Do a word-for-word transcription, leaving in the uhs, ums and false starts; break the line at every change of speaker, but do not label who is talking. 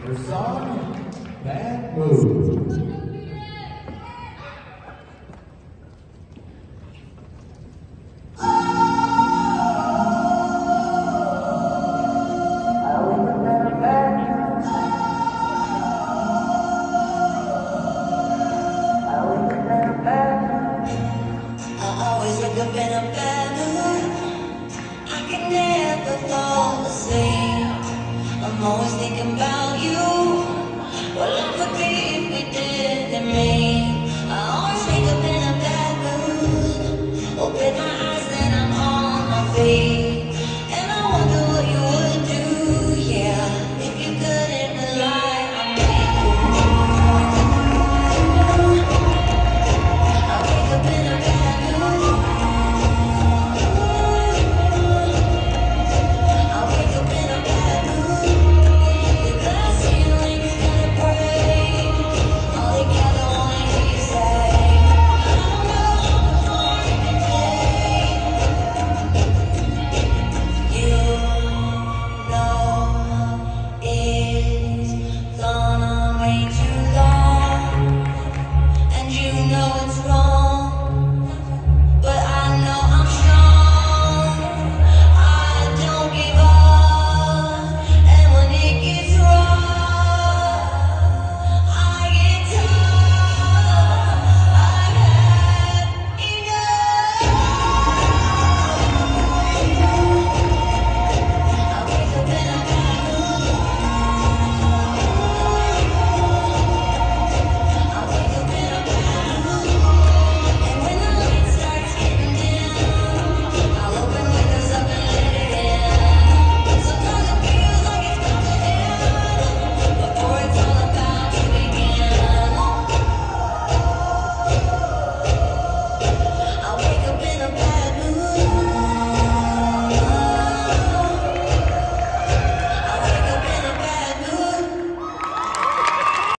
Your song, Bad Mood.
Up in a bad mood, I can never fall asleep. I'm always thinking about you. What look what deep we did to me.